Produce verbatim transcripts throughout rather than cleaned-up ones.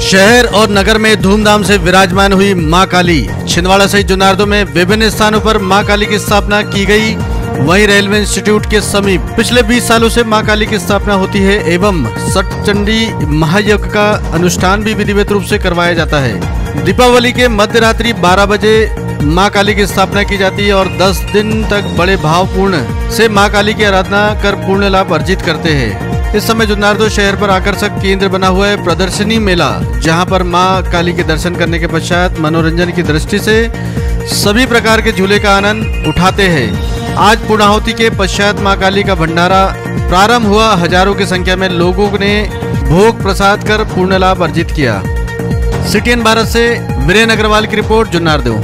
शहर और नगर में धूमधाम से विराजमान हुई मां काली। छिंदवाड़ा सहित जुन्नारदो में विभिन्न स्थानों पर मां काली की स्थापना की गई। वहीं रेलवे इंस्टीट्यूट के समीप पिछले बीस सालों से मां काली की स्थापना होती है एवं सटचंडी महायज्ञ का अनुष्ठान भी विधिवत रूप से करवाया जाता है। दीपावली के मध्य रात्रि बारह बजे मां काली की स्थापना की जाती है और दस दिन तक बड़े भावपूर्ण से मां काली की आराधना कर पूर्ण लाभ अर्जित करते हैं। इस समय जुन्नारदो शहर पर आकर्षक केंद्र बना हुआ है प्रदर्शनी मेला, जहां पर मां काली के दर्शन करने के पश्चात मनोरंजन की दृष्टि से सभी प्रकार के झूले का आनंद उठाते हैं। आज पूर्णाहुति के पश्चात मां काली का भंडारा प्रारंभ हुआ। हजारों की संख्या में लोगों ने भोग प्रसाद कर पूर्ण लाभ अर्जित किया। सिटीएन भारत से वीरेन अग्रवाल की रिपोर्ट, जुन्नारदो।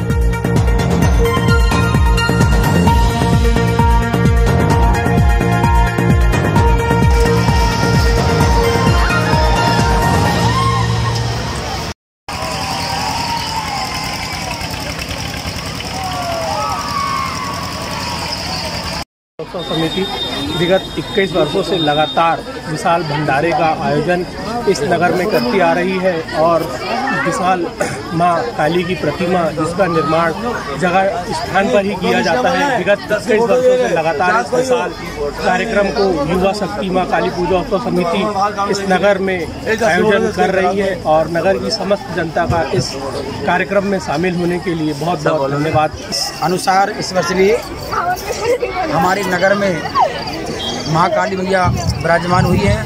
उत्सव समिति विगत इक्कीस वर्षों से लगातार विशाल भंडारे का आयोजन इस नगर में करती आ रही है और विशाल मां काली की प्रतिमा जिसका निर्माण जगह स्थान पर ही किया जाता है। विगत इक्कीस वर्षों से लगातार इस विशाल कार्यक्रम को युवा शक्ति मां काली पूजा उत्सव समिति इस नगर में आयोजन कर रही है और नगर की समस्त जनता का इस कार्यक्रम में शामिल होने के लिए बहुत बहुत धन्यवाद। अनुसार इस वर्ष भी हमारे नगर में मां काली मैया विराजमान हुई है।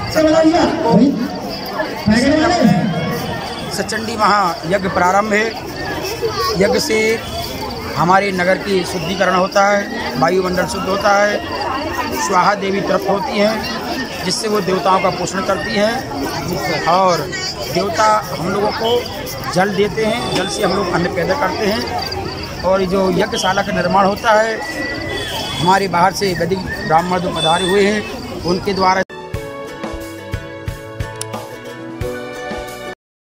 सचंडी महायज्ञ प्रारंभ है। यज्ञ से हमारे नगर की शुद्धिकरण होता है, वायुमंडल शुद्ध होता है, स्वाहा देवी तृप्त होती हैं, जिससे वो देवताओं का पोषण करती हैं और देवता हम लोगों को जल देते हैं, जल से हम लोग अन्न पैदा करते हैं। और जो यज्ञशाला का निर्माण होता है, हमारे बाहर से वैदिक ब्राह्मण जो पधारे हुए हैं उनके द्वारा